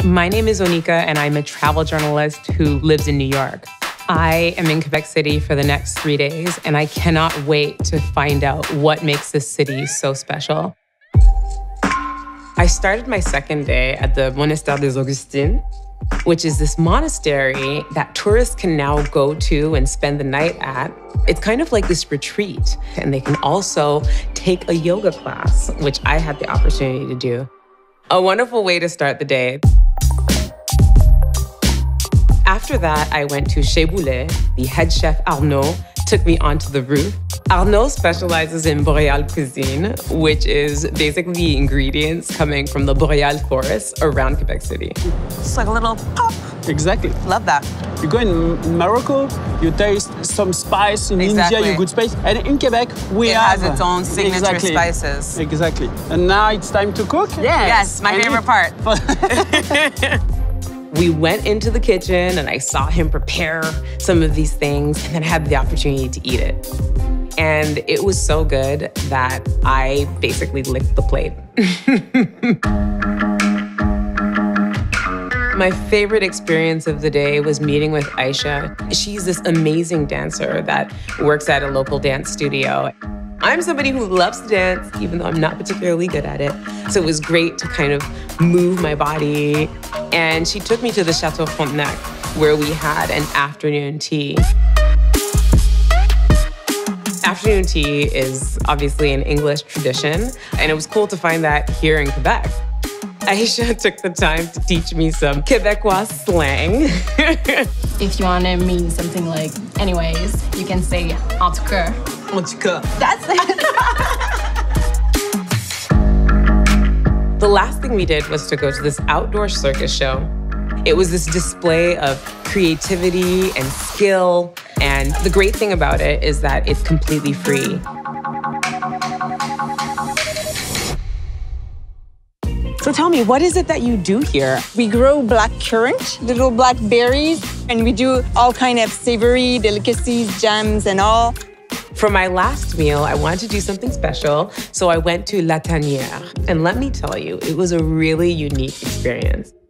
My name is Oneika, and I'm a travel journalist who lives in New York. I am in Quebec City for the next 3 days, and I cannot wait to find out what makes this city so special. I started my second day at the Monastery des Augustins, which is this monastery that tourists can now go to and spend the night at. It's kind of like this retreat, and they can also take a yoga class, which I had the opportunity to do. A wonderful way to start the day. After that, I went to Chez Boulet. The head chef, Arnaud, took me onto the roof. Arnaud specializes in boreal cuisine, which is basically the ingredients coming from the boreal forest around Quebec City. It's like a little pop. Exactly. Love that. You go in Morocco, you taste some spice. In India, you good spice. And in Quebec, it has its own signature spices. Exactly. And now it's time to cook? Yes, my favorite part. We went into the kitchen and I saw him prepare some of these things, and then I had the opportunity to eat it. And it was so good that I basically licked the plate. My favorite experience of the day was meeting with Aisha. She's this amazing dancer that works at a local dance studio. I'm somebody who loves to dance, even though I'm not particularly good at it. So it was great to kind of move my body. And she took me to the Chateau Frontenac, where we had an afternoon tea. Afternoon tea is obviously an English tradition, and it was cool to find that here in Quebec. Aisha took the time to teach me some Quebecois slang. If you want to mean something like anyways, you can say en tout cas. En tout cas. That's it. The last thing we did was to go to this outdoor circus show. It was this display of creativity and skill. And the great thing about it is that it's completely free. So tell me, what is it that you do here? We grow black currant, little black berries, and we do all kind of savory delicacies, jams and all. For my last meal, I wanted to do something special, so I went to La Tanière. And let me tell you, it was a really unique experience.